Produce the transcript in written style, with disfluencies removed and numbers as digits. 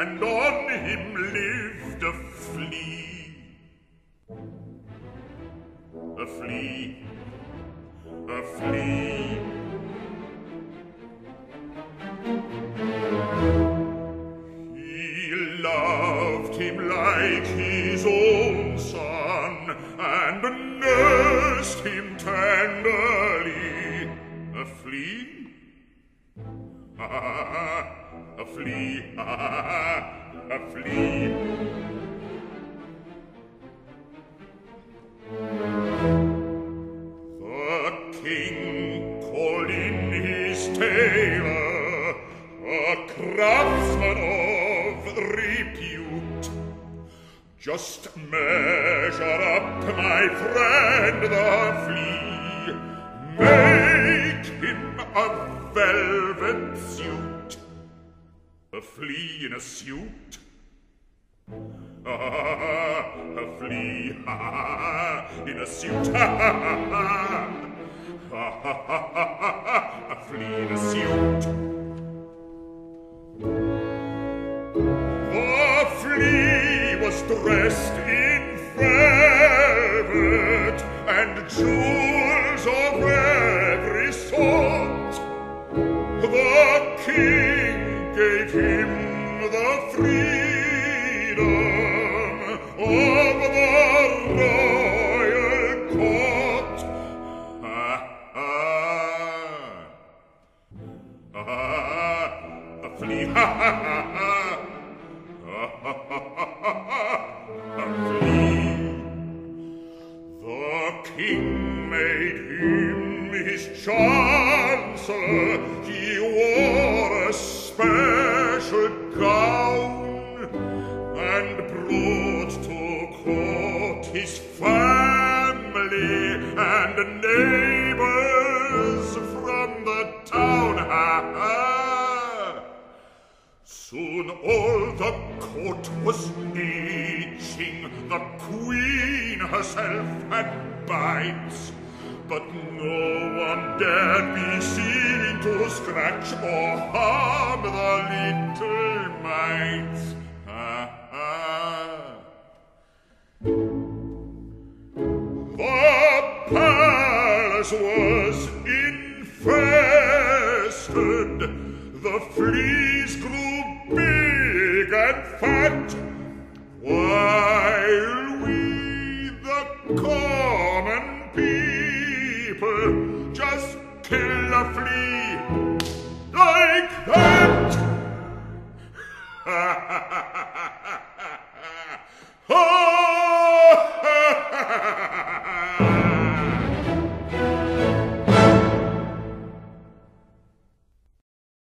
and on him lived a flea. A flea, a flea. He loved him like his own son, and nursed him tenderly. A flea? A flea, a flea. The king called in his tailor, a craftsman of repute. Just measure up, my friend, the flea. Make him a velvet suit. A flea in a suit? A flea in a suit. A flea in a suit. The flea was dressed in velvet and jewels of every sort. The king gave him the freedom of the royal court. A flea, a flea. The king made him his chancellor. He wore a special gown and brought to court his family and neighbors from the town. Soon all the court was itching. The queen herself had bites, but no one dared be seen to scratch or harm the little mites. The palace was infested. The fleas grew big and fat.